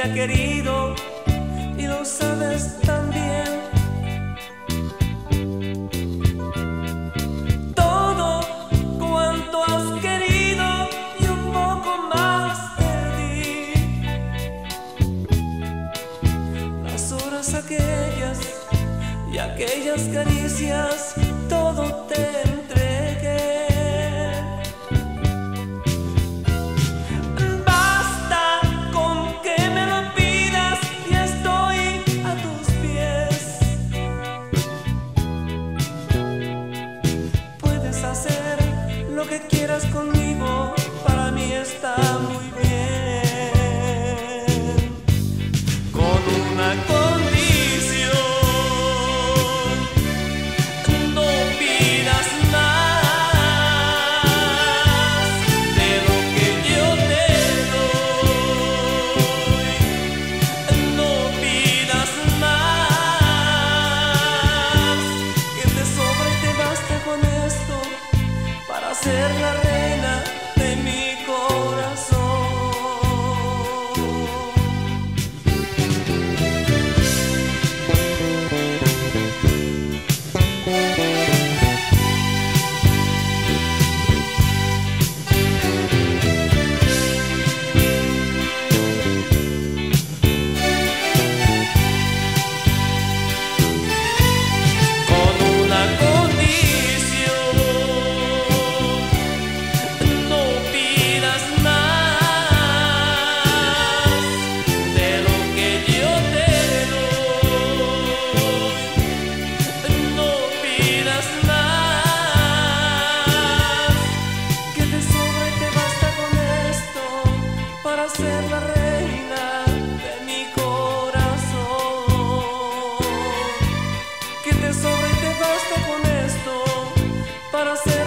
ha querido y lo sabes también. Todo cuanto has querido y un poco más te di. Las horas aquellas y aquellas caricias, todo te entregué. Basta con que me lo pidas y estoy a tus pies. Puedes hacer lo que quieras conmigo, para mí está muy bien. Con una condición: no pidas más de lo que yo te doy. No pidas más, que te sobra y te basta con esto para ser la reina de mi corazón. Ser la reina de mi corazón, que te sobra y te basta con esto para ser